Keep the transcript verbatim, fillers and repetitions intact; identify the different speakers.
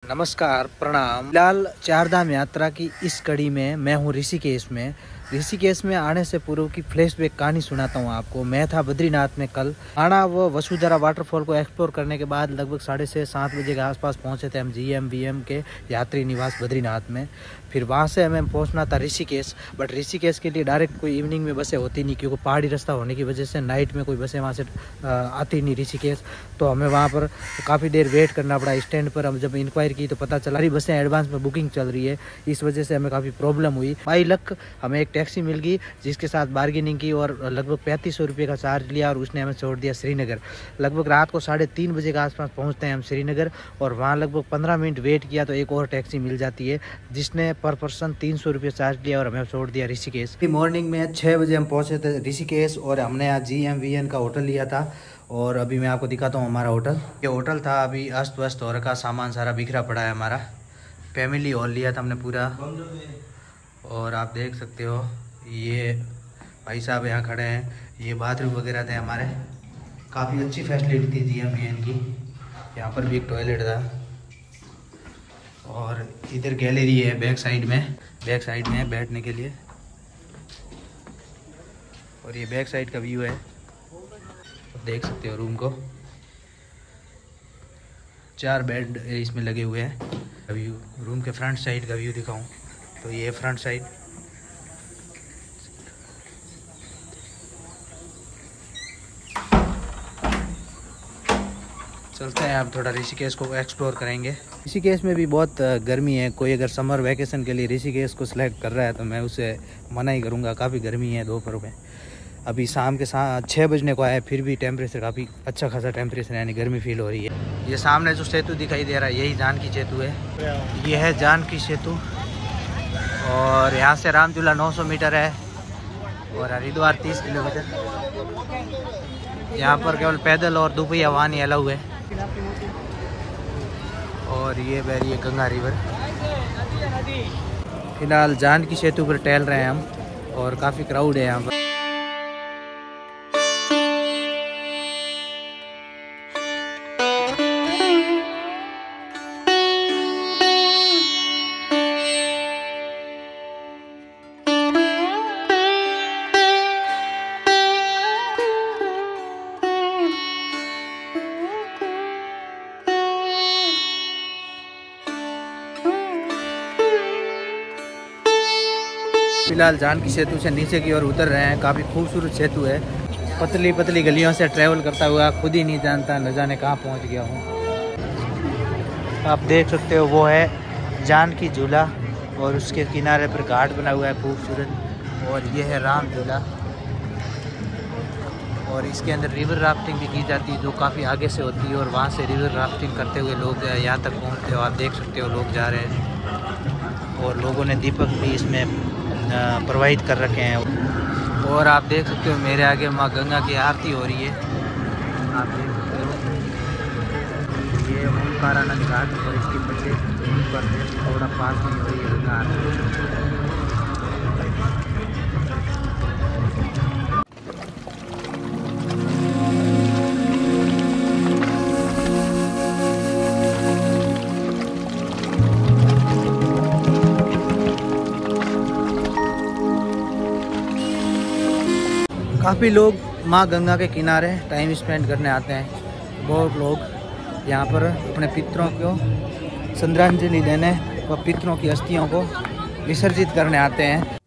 Speaker 1: नमस्कार, प्रणाम। फिलहाल चार धाम यात्रा की इस कड़ी में मैं हूँ ऋषिकेश में। ऋषिकेश में आने से पूर्व की फ्लैशबैक कहानी सुनाता हूँ आपको। मैं था बद्रीनाथ में कल। आना वो वसुधरा वाटरफॉल को एक्सप्लोर करने के बाद लगभग साढ़े छः सात बजे के आसपास पहुँचे थे हम जी एम बी एम के यात्री निवास बद्रीनाथ में। फिर वहाँ से हमें पहुँचना था ऋषिकेश, बट ऋषिकेश के लिए डायरेक्ट कोई इवनिंग में बसें होती नहीं, क्योंकि पहाड़ी रास्ता होने की वजह से नाइट में कोई बसें वहाँ से आती नहीं ऋषिकेश। तो हमें वहाँ पर काफ़ी देर वेट करना पड़ा स्टैंड पर। हम जब इंक्वायरी की तो पता चला सारी बसें एडवांस में बुकिंग चल रही है, इस वजह से हमें काफ़ी प्रॉब्लम हुई। बाई लक हमें एक टैक्सी मिल गई जिसके साथ बार्गेनिंग की और लगभग पैंतीस सौ रुपये का चार्ज लिया और उसने हमें छोड़ दिया श्रीनगर। लगभग रात को साढ़े तीन बजे के आसपास पहुँचते हैं हम श्रीनगर, और वहाँ लगभग पंद्रह मिनट वेट किया तो एक और टैक्सी मिल जाती है जिसने पर पर्सन तीन सौ रुपये चार्ज लिया और हमें छोड़ दिया ऋषिकेश। मॉर्निंग में छः बजे हम पहुँचे थे ऋषिकेश और हमने यहाँ जी एम वी एन का होटल लिया था। और अभी मैं आपको दिखाता हूँ हमारा होटल। ये होटल था अभी अस्त व्यस्त हो रखा, सामान सारा बिखरा पड़ा है। हमारा फैमिली हॉल लिया था हमने पूरा, और आप देख सकते हो ये भाई साहब यहाँ खड़े हैं। ये बाथरूम वगैरह थे हमारे, काफ़ी अच्छी फैसिलिटी थी जी एम वी एन की। यहाँ पर भी एक टॉयलेट था, और इधर गैलरी है बैक साइड में, बैक साइड में है बैठने के लिए। और ये बैक साइड का व्यू है, देख सकते हो रूम को। चार बेड इसमें लगे हुए हैं। अभी रूम के फ्रंट साइड का व्यू दिखाऊं तो ये फ्रंट साइड। चलते हैं अब थोड़ा ऋषिकेश को एक्सप्लोर करेंगे। ऋषिकेश में भी बहुत गर्मी है। कोई अगर समर वैकेशन के लिए ऋषिकेश को सिलेक्ट कर रहा है तो मैं उसे मना ही करूँगा। काफ़ी गर्मी है दोपहर में। अभी शाम के साथ छः बजने को आया, फिर भी टेम्परेचर काफ़ी अच्छा खासा टेम्परेचर, यानी गर्मी फील हो रही है। ये सामने जो सेतु दिखाई दे रहा है यही जानकी सेतु है। ये है जानकी सेतु, और यहाँ से रामझूला नौ सौ मीटर है और हरिद्वार तीस किलोमीटर। यहाँ पर केवल पैदल और दोपहिया वाहन ही अलाउ है। और ये बह रही है गंगा रिवर। फिलहाल जानकी सेतु पर टहल रहे हैं हम, और काफ़ी क्राउड है यहाँ पर। फिलहाल जानकी सेतु से नीचे की ओर उतर रहे हैं। काफ़ी खूबसूरत सेतु है, पतली पतली गलियों से ट्रैवल करता हुआ खुद ही नहीं जानता न जाने कहाँ पहुँच गया हूँ। आप देख सकते हो वो है जानकी झूला, और उसके किनारे पर घाट बना हुआ है खूबसूरत, और ये है राम झूला। और इसके अंदर रिवर राफ्टिंग भी की जाती है जो काफ़ी आगे से होती है, और वहाँ से रिवर राफ्टिंग करते हुए लोग यहाँ तक पहुँचते हो। आप देख सकते हो लोग जा रहे हैं, और लोगों ने दीपक भी इसमें प्रोवाइड कर रखे हैं। और आप देख सकते हो मेरे आगे माँ गंगा की आरती हो रही है। आप देख सकते हो ये ओंकारानंद घाट, और इसके पीछे ऊपर थोड़ा पास में हो रही है गंगा आरती। काफ़ी लोग माँ गंगा के किनारे टाइम स्पेंड करने आते हैं। बहुत लोग यहाँ पर अपने पितरों को श्रद्धांजलि देने व पितरों की अस्थियों को विसर्जित करने आते हैं।